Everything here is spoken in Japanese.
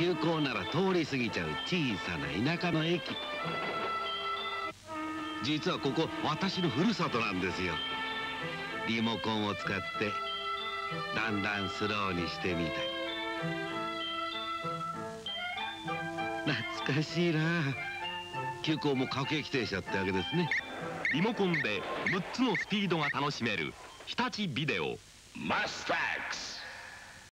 急行なら通り過ぎちゃう小さな田舎の駅。実はここ私のふるさとなんですよ。リモコンを使ってだんだんスローにしてみたり。懐かしいな。急行も各駅停車ってわけですね。 リモコンで6つのスピードが楽しめる日立ビデオマスタックス。